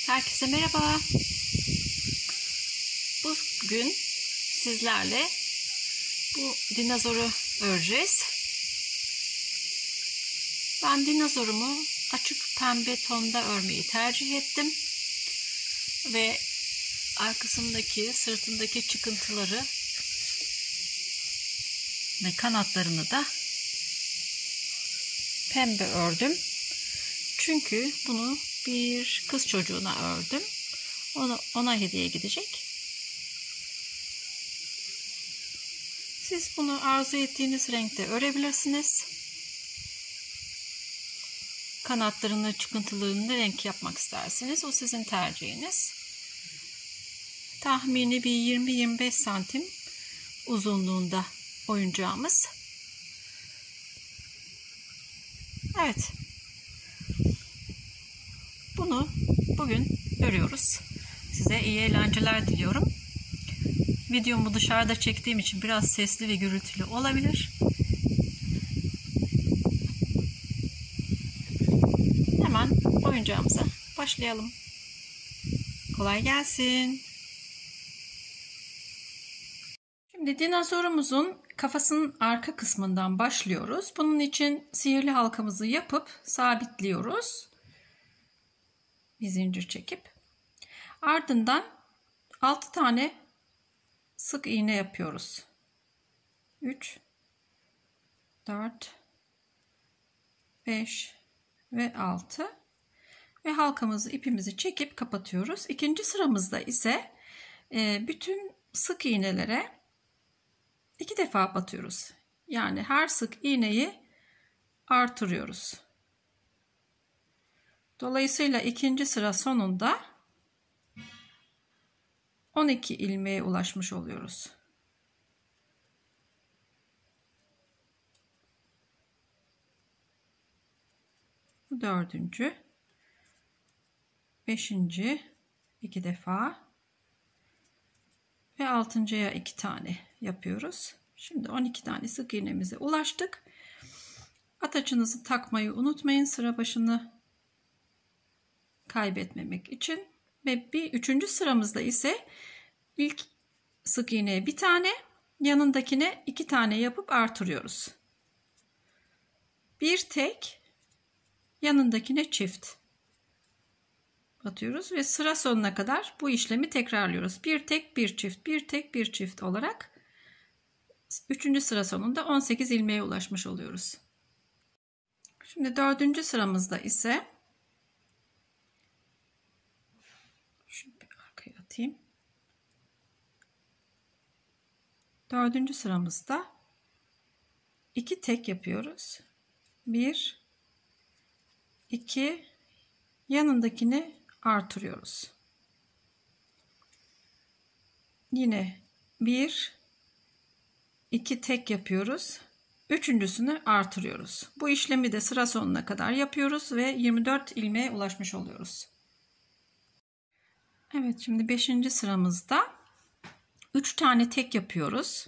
Herkese merhaba. Bugün sizlerle bu dinozoru öreceğiz. Ben dinozorumu açık pembe tonda örmeyi tercih ettim. Ve arkasındaki, sırtındaki çıkıntıları ve kanatlarını da pembe ördüm. Çünkü bunu bir kız çocuğuna ördüm. Ona hediye gidecek. Siz bunu arzu ettiğiniz renkte örebilirsiniz. Kanatlarını, çıkıntılarını ne renk yapmak isterseniz o sizin tercihiniz. Tahmini bir 20-25 santim uzunluğunda oyuncağımız. Evet. Bunu bugün örüyoruz. Size iyi eğlenceler diliyorum. Videomu dışarıda çektiğim için biraz sesli ve gürültülü olabilir. Hemen oyuncağımıza başlayalım. Kolay gelsin. Şimdi dinozorumuzun kafasının arka kısmından başlıyoruz. Bunun için sihirli halkamızı yapıp sabitliyoruz. Bir zincir çekip. Ardından 6 tane sık iğne yapıyoruz. 3, 4, 5 ve 6. Ve halkamızı, ipimizi çekip kapatıyoruz. İkinci sıramızda ise bütün sık iğnelere 2 defa batıyoruz. Yani her sık iğneyi artırıyoruz. Dolayısıyla ikinci sıra sonunda 12 ilmeğe ulaşmış oluyoruz. Bu dördüncü, beşinci 2 defa ve altıncıya 2 tane yapıyoruz. Şimdi 12 tane sık iğnemize ulaştık. Ataçınızı takmayı unutmayın sıra başını kaybetmemek için. Ve bir üçüncü sıramızda ise ilk sık iğneye 1 tane, yanındakine 2 tane yapıp artırıyoruz. Bir tek, yanındakine çift batıyoruz ve sıra sonuna kadar bu işlemi tekrarlıyoruz. Bir tek, bir çift, bir tek, bir çift olarak üçüncü sıra sonunda 18 ilmeğe ulaşmış oluyoruz. Şimdi dördüncü sıramızda ise şunu bir arkaya atayım. Dördüncü sıramızda 2 tek yapıyoruz. 1, 2, yanındakini artırıyoruz. Yine 1, 2 tek yapıyoruz. Üçüncüsünü artırıyoruz. Bu işlemi de sıra sonuna kadar yapıyoruz ve 24 ilmeğe ulaşmış oluyoruz. Evet, şimdi 5. sıramızda 3 tane tek yapıyoruz.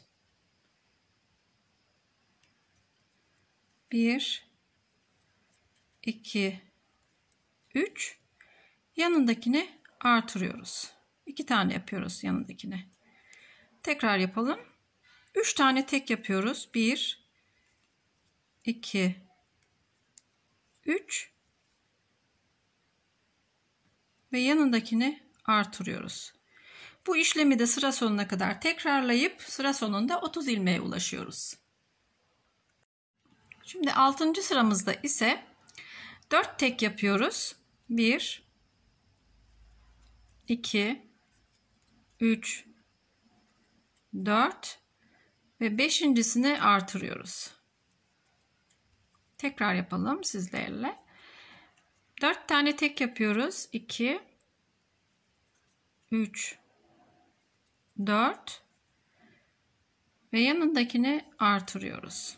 1, 2, 3. Yanındakini artırıyoruz. 2 tane yapıyoruz yanındakine. Tekrar yapalım. 3 tane tek yapıyoruz. 1, 2, 3 ve yanındakini artırıyoruz. Bu işlemi de sıra sonuna kadar tekrarlayıp sıra sonunda 30 ilmeğe ulaşıyoruz. Şimdi 6. sıramızda ise 4 tek yapıyoruz. 1, 2, 3, 4 ve 5.'sini artırıyoruz. Tekrar yapalım sizlerle. 4 tane tek yapıyoruz. 2, 3, 4 ve yanındakini artırıyoruz.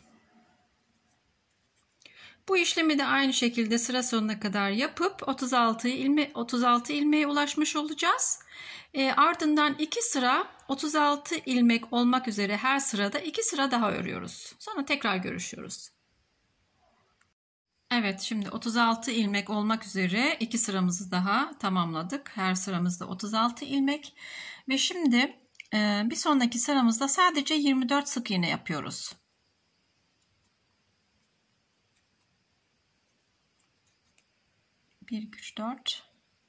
Bu işlemi de aynı şekilde sıra sonuna kadar yapıp 36 ilmeğe ulaşmış olacağız. Ardından 2 sıra 36 ilmek olmak üzere her sırada 2 sıra daha örüyoruz. Sonra tekrar görüşüyoruz. Evet, şimdi 36 ilmek olmak üzere 2 sıramızı daha tamamladık. Her sıramızda 36 ilmek ve şimdi bir sonraki sıramızda sadece 24 sık iğne yapıyoruz. Bir, üç, dört.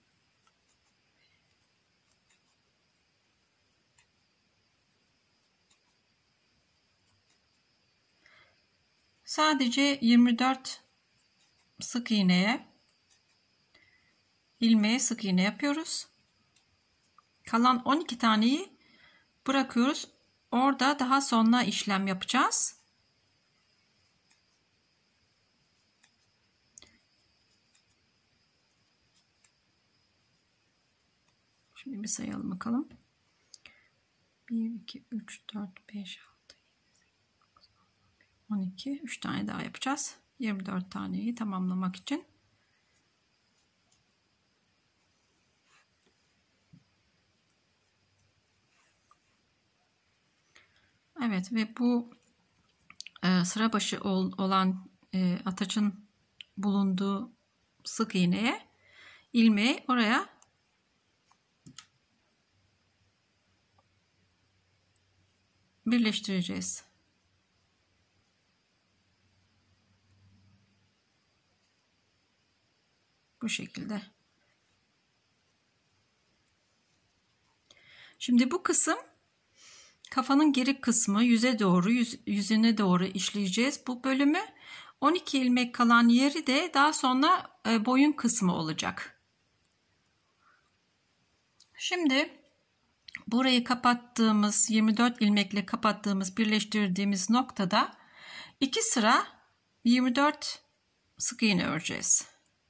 Sadece 24 sık iğneye, ilmeğe sık iğne yapıyoruz. Kalan 12 taneyi bırakıyoruz. Orada daha sonra işlem yapacağız. Şimdi bir sayalım bakalım. 1, 2, 3, 4, 5, 6, 12. 3 tane daha yapacağız. 24 taneyi tamamlamak için. Evet ve bu sıra başı olan ataçın bulunduğu sık iğneye, ilmeği oraya birleştireceğiz. Bu şekilde. Şimdi bu kısım kafanın geri kısmı, yüze doğru, yüzüne doğru işleyeceğiz bu bölümü. 12 ilmek kalan yeri de daha sonra boyun kısmı olacak. Şimdi burayı kapattığımız, 24 ilmekle kapattığımız, birleştirdiğimiz noktada 2 sıra 24 sık iğne öreceğiz.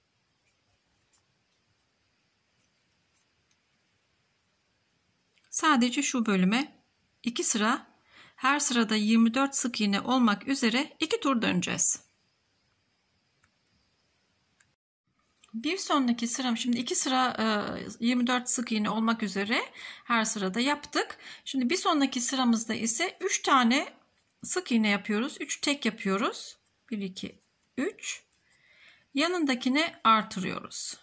Sadece şu bölüme 2 sıra, her sırada 24 sık iğne olmak üzere 2 tur döneceğiz. Bir sonraki sıram, şimdi 2 sıra 24 sık iğne olmak üzere her sırada yaptık. Şimdi bir sonraki sıramızda ise 3 tane sık iğne yapıyoruz. 3 tek yapıyoruz. 1, 2, 3. Yanındakini artırıyoruz.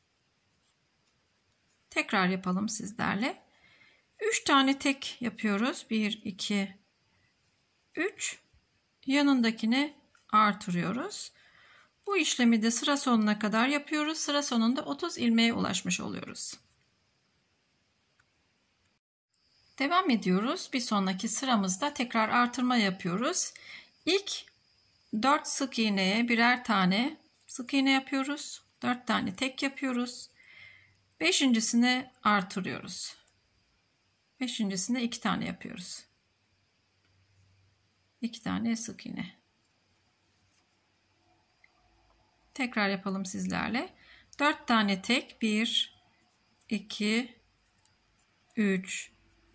Tekrar yapalım sizlerle. 3 tane tek yapıyoruz. 1, 2, 3. Yanındakini artırıyoruz. Bu işlemi de sıra sonuna kadar yapıyoruz. Sıra sonunda 30 ilmeğe ulaşmış oluyoruz. Devam ediyoruz. Bir sonraki sıramızda tekrar artırma yapıyoruz. İlk 4 sık iğneye birer tane sık iğne yapıyoruz. 4 tane tek yapıyoruz. Beşincisini artırıyoruz. Beşincisine 2 tane yapıyoruz. 2 tane sık iğne. Tekrar yapalım sizlerle. 4 tane tek. 1, 2, 3,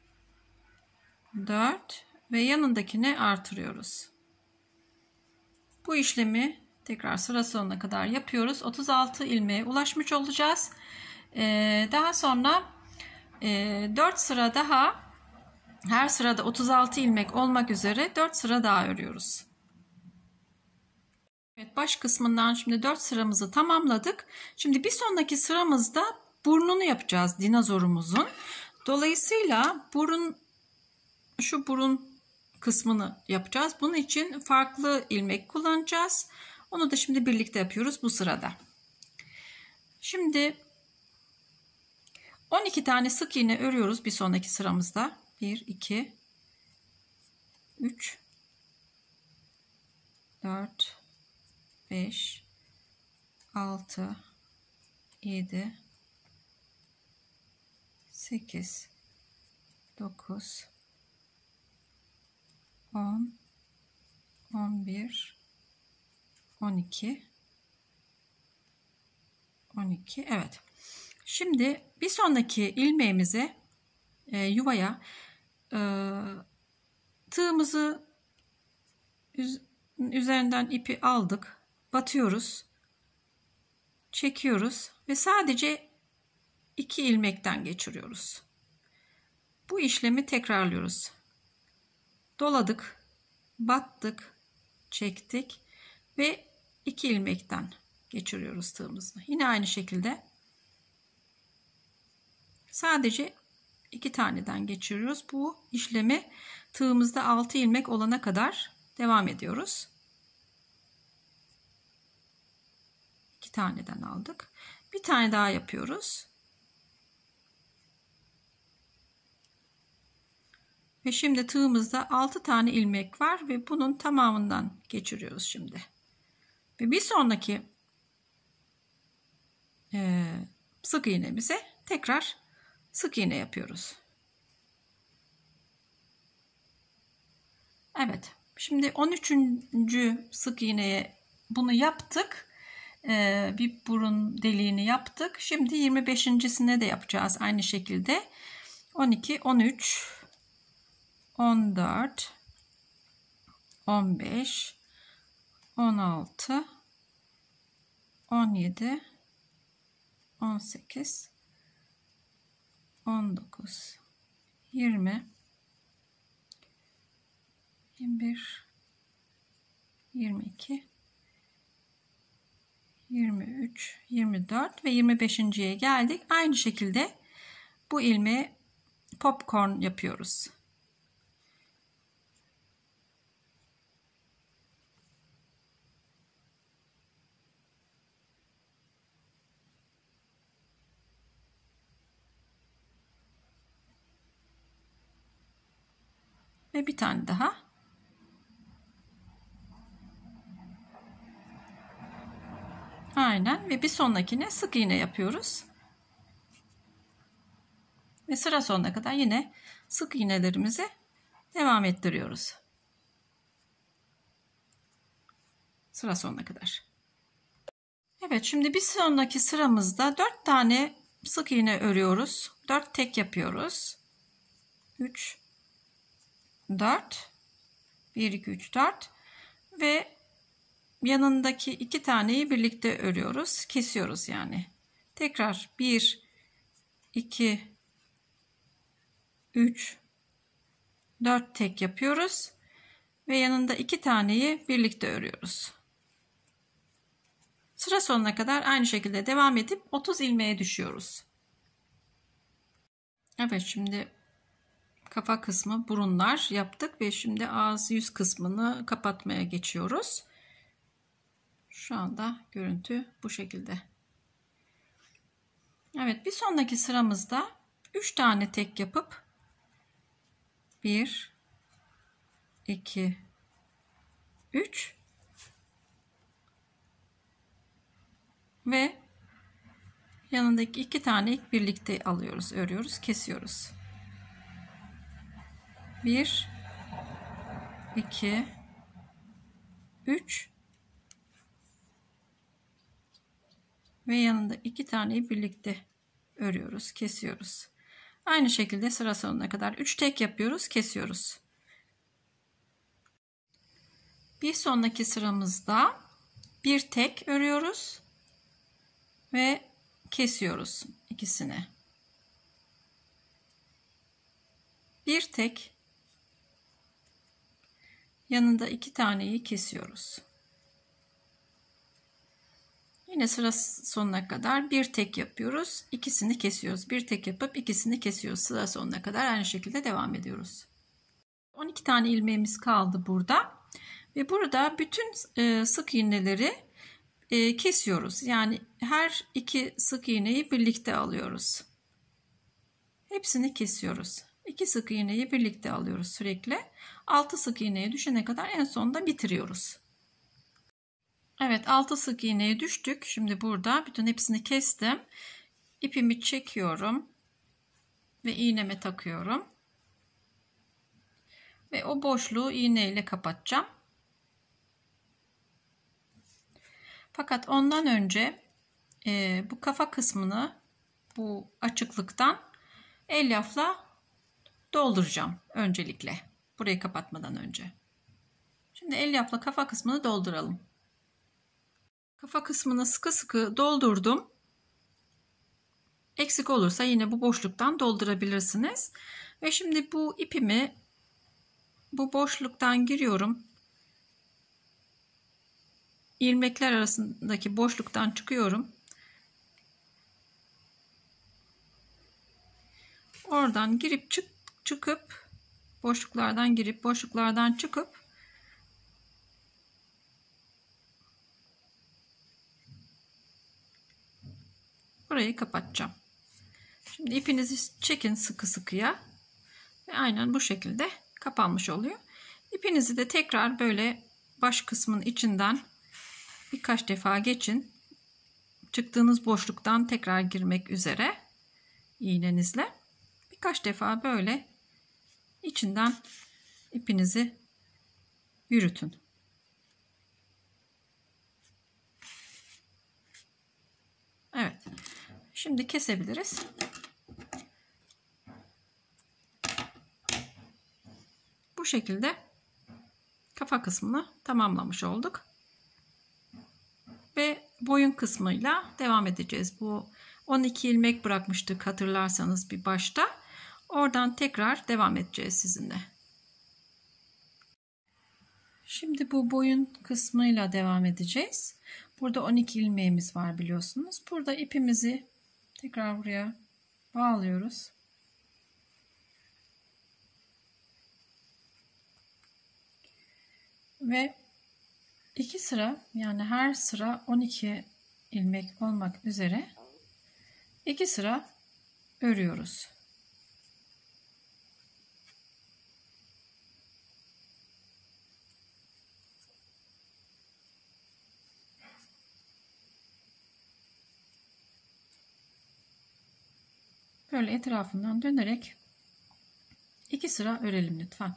4 ve yanındakini artırıyoruz. Bu işlemi tekrar sıra sonuna kadar yapıyoruz. 36 ilmeğe ulaşmış olacağız. Daha sonra 4 sıra daha, her sırada 36 ilmek olmak üzere 4 sıra daha örüyoruz. Evet, baş kısmından şimdi 4 sıramızı tamamladık. Şimdi bir sonraki sıramızda burnunu yapacağız dinozorumuzun. Dolayısıyla şu burun kısmını yapacağız. Bunun için farklı ilmek kullanacağız. Onu da şimdi birlikte yapıyoruz bu sırada. Şimdi 12 tane sık iğne örüyoruz bir sonraki sıramızda. 1, 2, 3, 4, 5, 6, 7, 8, 9, 10, 11, 12, 12. Evet. Şimdi bir sonraki ilmeğimize, yuvaya tığımızı üzerinden ipi aldık. Batıyoruz. Çekiyoruz ve sadece 2 ilmekten geçiriyoruz. Bu işlemi tekrarlıyoruz. Doladık, battık, çektik ve 2 ilmekten geçiriyoruz tığımızı. Yine aynı şekilde sadece 2 taneden geçiriyoruz. Bu işlemi tığımızda 6 ilmek olana kadar devam ediyoruz. 2 taneden aldık. Bir tane daha yapıyoruz. Ve şimdi tığımızda 6 tane ilmek var ve bunun tamamından geçiriyoruz şimdi. Ve bir sonraki sık iğnemize tekrar sık iğne yapıyoruz. Evet. Şimdi 13. sık iğneye bunu yaptık. Bir burun deliğini yaptık. Şimdi 25.sine de yapacağız aynı şekilde. 12, 13, 14, 15, 16, 17, 18, 19, 20, 21, 22, 23, 24 ve 25.ye geldik. Aynı şekilde bu ilmeği popcorn yapıyoruz. Ve bir tane daha. Aynen ve bir sonrakine sık iğne yapıyoruz. Ve sıra sonuna kadar yine sık iğnelerimizi devam ettiriyoruz. Sıra sonuna kadar. Evet, şimdi bir sonraki sıramızda 4 tane sık iğne örüyoruz. 4 tek yapıyoruz. 3 4 1 2 3 4 ve yanındaki 2 taneyi birlikte örüyoruz. Kesiyoruz yani. Tekrar 1 2 3 4 tek yapıyoruz ve yanında 2 taneyi birlikte örüyoruz. Sıra sonuna kadar aynı şekilde devam edip 30 ilmeğe düşüyoruz. Evet, şimdi kafa kısmı, burunlar yaptık ve şimdi ağız yüz kısmını kapatmaya geçiyoruz. Şu anda görüntü bu şekilde. Evet, bir sonraki sıramızda 3 tane tek yapıp 1 2 3 ve yanındaki 2 tane birlikte alıyoruz, örüyoruz, kesiyoruz. 1 2 3 ve yanında 2 taneyi birlikte örüyoruz, kesiyoruz. Aynı şekilde sıra sonuna kadar 3 tek yapıyoruz, kesiyoruz. Bir sonraki sıramızda bir tek örüyoruz ve kesiyoruz ikisini. Bir tek, yanında 2 taneyi kesiyoruz. Yine sıra sonuna kadar bir tek yapıyoruz, ikisini kesiyoruz. Bir tek yapıp ikisini kesiyoruz. Sıra sonuna kadar aynı şekilde devam ediyoruz. 12 tane ilmeğimiz kaldı burada. Ve burada bütün sık iğneleri kesiyoruz. Yani her 2 sık iğneyi birlikte alıyoruz. Hepsini kesiyoruz. 2 sık iğneyi birlikte alıyoruz sürekli. 6 sık iğneye düşene kadar en sonunda bitiriyoruz. Evet, 6 sık iğneye düştük. Şimdi burada bütün hepsini kestim. İpimi çekiyorum ve iğneme takıyorum. Ve o boşluğu iğne ile kapatacağım. Fakat ondan önce bu kafa kısmını bu açıklıktan elyafla dolduracağım öncelikle. Burayı kapatmadan önce. Şimdi elyafla kafa kısmını dolduralım. Kafa kısmını sıkı sıkı doldurdum. Eksik olursa yine bu boşluktan doldurabilirsiniz. Ve şimdi bu ipimi bu boşluktan giriyorum. ilmekler arasındaki boşluktan çıkıyorum. Oradan girip çıkıp boşluklardan girip boşluklardan çıkıp burayı kapatacağım. Şimdi ipinizi çekin sıkı sıkıya ve aynen bu şekilde kapanmış oluyor. İpinizi de tekrar böyle baş kısmın içinden birkaç defa geçin. Çıktığınız boşluktan tekrar girmek üzere iğnenizle birkaç defa böyle içinden ipinizi yürütün. Evet. Şimdi kesebiliriz. Bu şekilde kafa kısmını tamamlamış olduk. Ve boyun kısmıyla devam edeceğiz. Bu 12 ilmek bırakmıştık hatırlarsanız bir başta. Oradan tekrar devam edeceğiz sizinle. Şimdi bu boyun kısmıyla devam edeceğiz. Burada 12 ilmeğimiz var biliyorsunuz. Burada ipimizi tekrar buraya bağlıyoruz. Ve 2 sıra, yani her sıra 12 ilmek olmak üzere 2 sıra örüyoruz. Böyle etrafından dönerek 2 sıra örelim lütfen.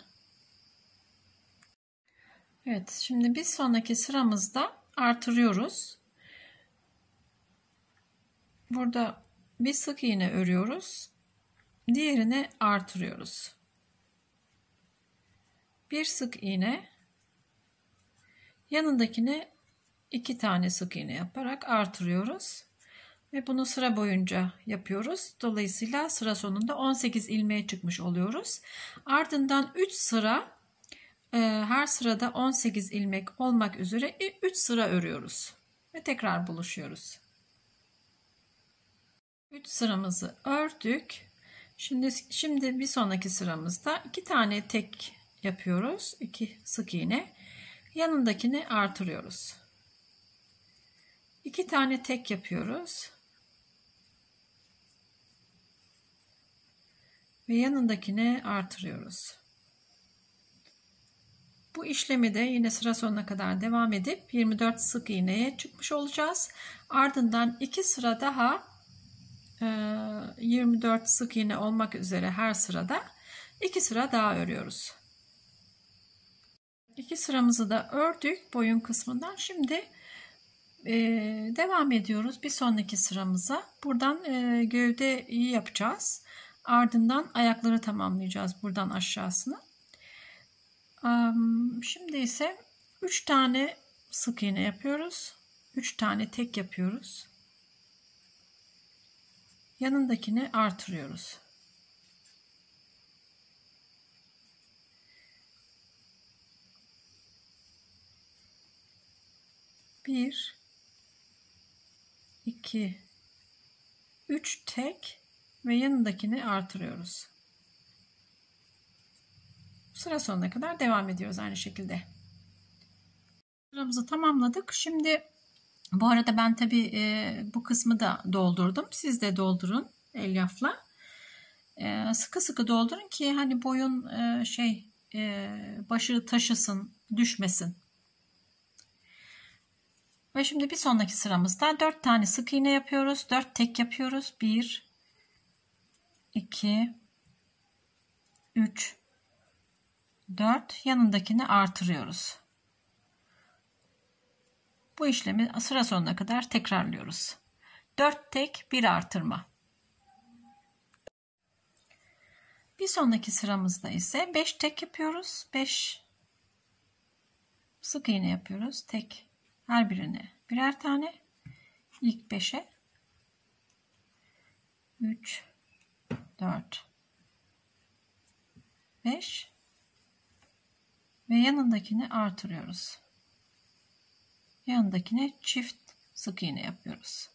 Evet, şimdi bir sonraki sıramızda artırıyoruz. Burada bir sık iğne örüyoruz. Diğerine artırıyoruz. Bir sık iğne, yanındakine 2 tane sık iğne yaparak artırıyoruz. Ve bunu sıra boyunca yapıyoruz. Dolayısıyla sıra sonunda 18 ilmeğe çıkmış oluyoruz. Ardından 3 sıra, her sırada 18 ilmek olmak üzere 3 sıra örüyoruz. Ve tekrar buluşuyoruz. 3 sıramızı ördük. Şimdi bir sonraki sıramızda 2 tane tek yapıyoruz. 2 sık iğne. Yanındakini artırıyoruz. 2 tane tek yapıyoruz. Ve yanındakini artırıyoruz. Bu işlemi de yine sıra sonuna kadar devam edip 24 sık iğneye çıkmış olacağız. Ardından 2 sıra daha 24 sık iğne olmak üzere her sırada 2 sıra daha örüyoruz. 2 sıramızı da ördük boyun kısmından. Şimdi devam ediyoruz bir sonraki sıramıza. Buradan gövdeyi yapacağız. Ardından ayakları tamamlayacağız buradan aşağısına. Şimdi ise 3 tane sık iğne yapıyoruz. 3 tane tek yapıyoruz. Yanındakini artırıyoruz. Bir, iki, 3 tek ve yanındakini artırıyoruz. Sıra sonuna kadar devam ediyoruz aynı şekilde. Sıramızı tamamladık. Şimdi bu arada ben tabi bu kısmı da doldurdum. Siz de doldurun elyafla. Sıkı sıkı doldurun ki hani boyun başı taşısın, düşmesin. Ve şimdi bir sonraki sıramızda 4 tane sık iğne yapıyoruz. 4 tek yapıyoruz. 1 2 3 4 yanındakini artırıyoruz. Bu işlemi sıra sonuna kadar tekrarlıyoruz. 4 tek 1 artırma. Bir sonraki sıramızda ise 5 tek yapıyoruz. 5 sık iğne yapıyoruz. Tek her birine birer tane. İlk 5'e 3 4 5 ve yanındakini artırıyoruz. yanındakine çift sık iğne yapıyoruz.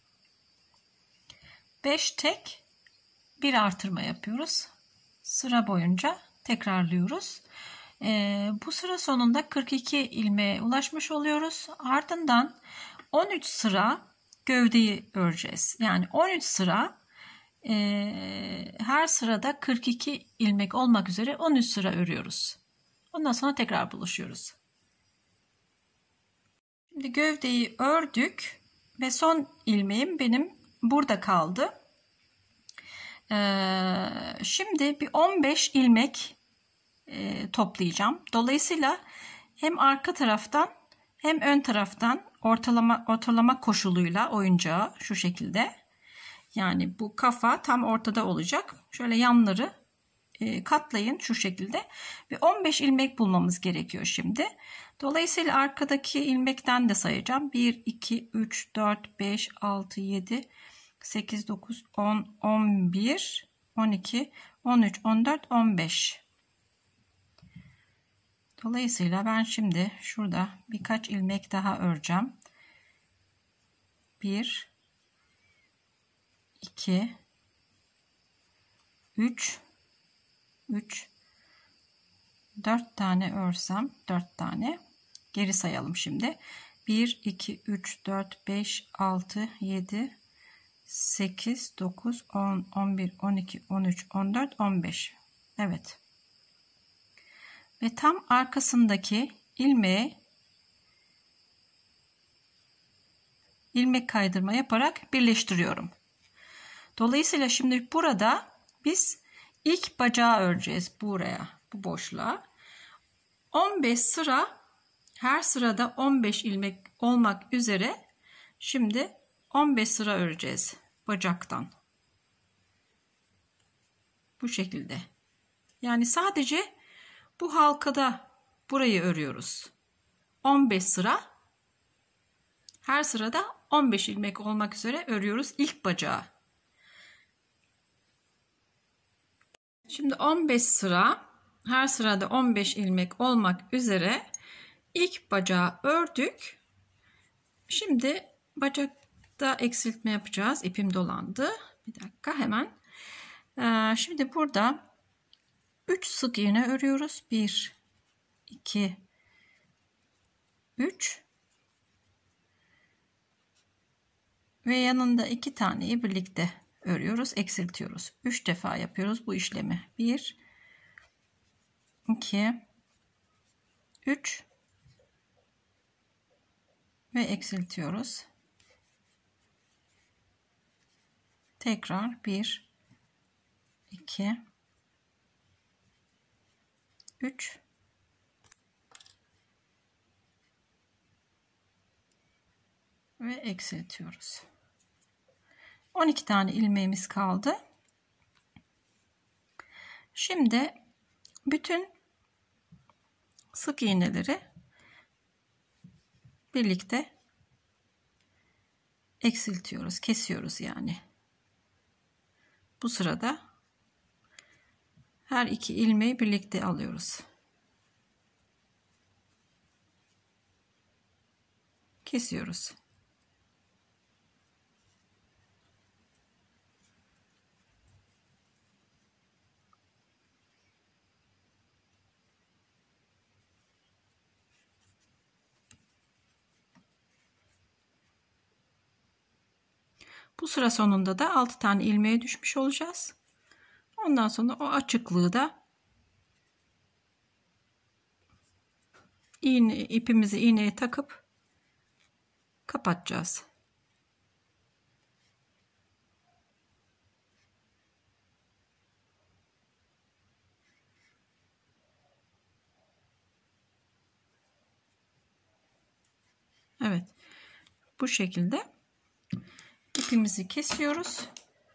5 tek bir artırma yapıyoruz. Sıra boyunca tekrarlıyoruz. Bu sıra sonunda 42 ilmeğe ulaşmış oluyoruz. Ardından 13 sıra gövdeyi öreceğiz. Yani 13 sıra her sırada 42 ilmek olmak üzere 13 sıra örüyoruz. Ondan sonra tekrar buluşuyoruz. Şimdi gövdeyi ördük ve son ilmeğim benim burada kaldı. Şimdi bir 15 ilmek toplayacağım. Dolayısıyla hem arka taraftan hem ön taraftan ortalama koşuluyla oyuncağı şu şekilde. Yani bu kafa tam ortada olacak. Şöyle yanları katlayın şu şekilde. Ve 15 ilmek bulmamız gerekiyor şimdi. Dolayısıyla arkadaki ilmekten de sayacağım. 1, 2, 3, 4, 5, 6, 7, 8, 9, 10, 11, 12, 13, 14, 15. Dolayısıyla ben şimdi şurada birkaç ilmek daha öreceğim. 1, 2, 3, 4 tane örsem 4 tane. Geri sayalım şimdi. 1, 2, 3, 4, 5, 6, 7, 8, 9, 10, 11, 12, 13, 14, 15. Evet. Ve tam arkasındaki ilmeğe ilmek kaydırma yaparak birleştiriyorum. Dolayısıyla şimdi burada biz ilk bacağı öreceğiz buraya, bu boşluğa. 15 sıra, her sırada 15 ilmek olmak üzere şimdi 15 sıra öreceğiz bacaktan. Bu şekilde. Yani sadece bu halkada burayı örüyoruz. 15 sıra, her sırada 15 ilmek olmak üzere örüyoruz ilk bacağı. Şimdi 15 sıra, her sırada 15 ilmek olmak üzere ilk bacağı ördük. Şimdi bacakta eksiltme yapacağız. İpim dolandı. Bir dakika hemen. Şimdi burada 3 sık iğne örüyoruz. 1, 2, 3 ve yanında 2 taneyi birlikte örüyoruz, eksiltiyoruz. 3 defa yapıyoruz bu işlemi. 1, 2, 3 ve eksiltiyoruz. Tekrar 1, 2, 3 ve eksiltiyoruz. 12 tane ilmeğimiz kaldı. Şimdi bütün sık iğneleri birlikte eksiltiyoruz, kesiyoruz yani. Bu sırada her iki ilmeği birlikte alıyoruz. Kesiyoruz. Bu sıra sonunda da 6 tane ilmeğe düşmüş olacağız. Ondan sonra o açıklığı da ipimizi iğneye takıp kapatacağız. Evet. Bu şekilde ipimizi kesiyoruz.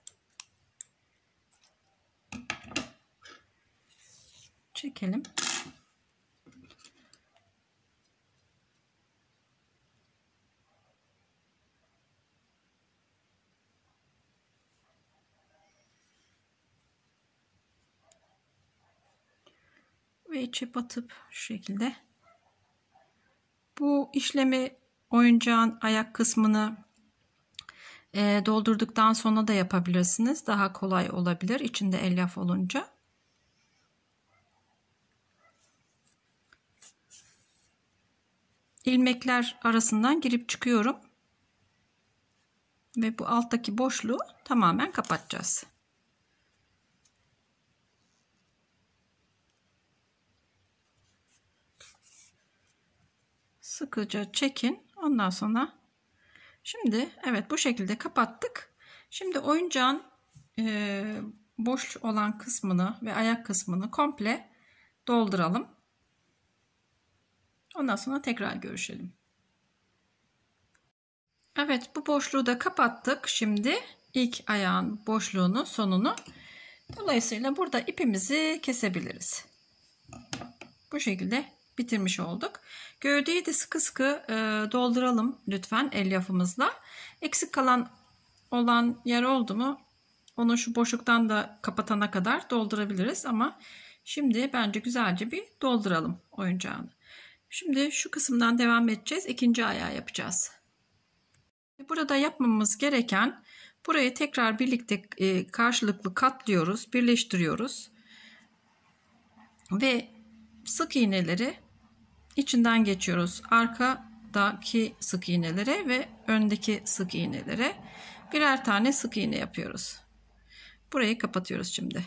Çekelim. Ve içe batıp şu şekilde. Bu işlemi oyuncağın ayak kısmını doldurduktan sonra da yapabilirsiniz. Daha kolay olabilir içinde elyaf olunca. İlmekler arasından girip çıkıyorum. Ve bu alttaki boşluğu tamamen kapatacağız. Sıkıca çekin. Ondan sonra şimdi evet bu şekilde kapattık. Şimdi oyuncağın boş olan kısmını ve ayak kısmını komple dolduralım. Ondan sonra tekrar görüşelim. Evet, bu boşluğu da kapattık. Şimdi ilk ayağın boşluğunu, sonunu. Dolayısıyla burada ipimizi kesebiliriz. Bu şekilde bitirmiş olduk. Gövdeyi de sıkı sıkı dolduralım lütfen elyafımızla. Eksik kalan olan yer oldu mu onu şu boşluktan da kapatana kadar doldurabiliriz. Ama şimdi bence güzelce bir dolduralım oyuncağını. Şimdi şu kısımdan devam edeceğiz. İkinci ayağı yapacağız. Burada yapmamız gereken, burayı tekrar birlikte karşılıklı katlıyoruz, birleştiriyoruz ve sık iğneleri içinden geçiyoruz. Arkadaki sık iğnelere ve öndeki sık iğnelere birer tane sık iğne yapıyoruz. Burayı kapatıyoruz şimdi.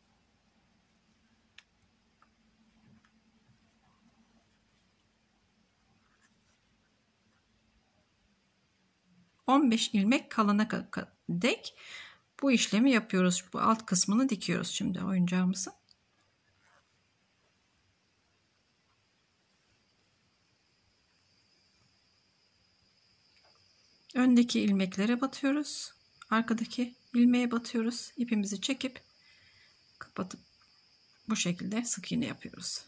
...15 ilmek kalana dek bu işlemi yapıyoruz. Bu alt kısmını dikiyoruz şimdi oyuncağımızın. Öndeki ilmeklere batıyoruz. Arkadaki ilmeğe batıyoruz. İpimizi çekip kapatıp bu şekilde sık iğne yapıyoruz.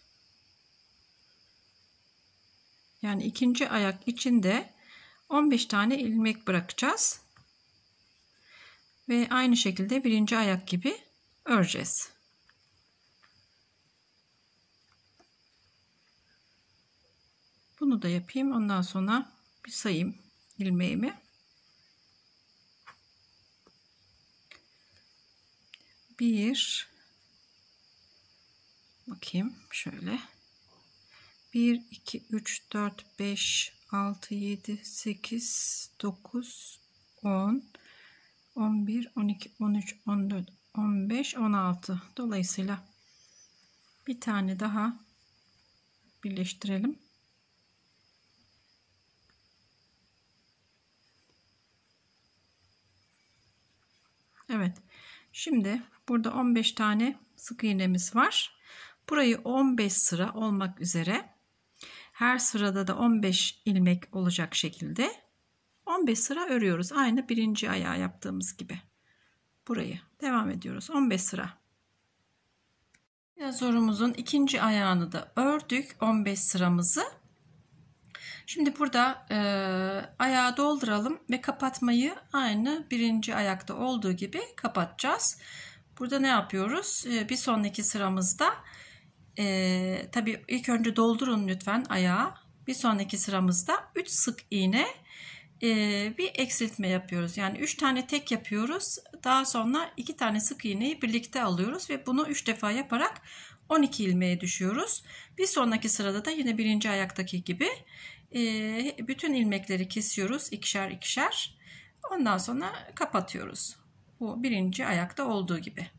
Yani ikinci ayak içinde 15 tane ilmek bırakacağız. Ve aynı şekilde birinci ayak gibi öreceğiz. Bunu da yapayım. Ondan sonra bir sayayım ilmeğimi. 1, bakayım şöyle. 1, 2, 3, 4, 5, 6, 7, 8, 9, 10, 11, 12, 13, 14, 15, 16. Dolayısıyla bir tane daha birleştirelim. Evet. Şimdi burada 15 tane sık iğnemiz var. Burayı 15 sıra olmak üzere her sırada da 15 ilmek olacak şekilde 15 sıra örüyoruz. Aynı birinci ayağı yaptığımız gibi. Burayı devam ediyoruz. 15 sıra. Dinozorumuzun ikinci ayağını da ördük. 15 sıramızı. Şimdi burada ayağı dolduralım ve kapatmayı aynı birinci ayakta olduğu gibi kapatacağız. Burada ne yapıyoruz? Bir sonraki sıramızda tabii ilk önce doldurun lütfen ayağı. Bir sonraki sıramızda 3 sık iğne bir eksiltme yapıyoruz. Yani 3 tane tek yapıyoruz. Daha sonra 2 tane sık iğneyi birlikte alıyoruz ve bunu 3 defa yaparak 12 ilmeğe düşüyoruz. Bir sonraki sırada da yine birinci ayaktaki gibi bütün ilmekleri kesiyoruz ikişer ikişer. Ondan sonra kapatıyoruz. Bu birinci ayakta olduğu gibi.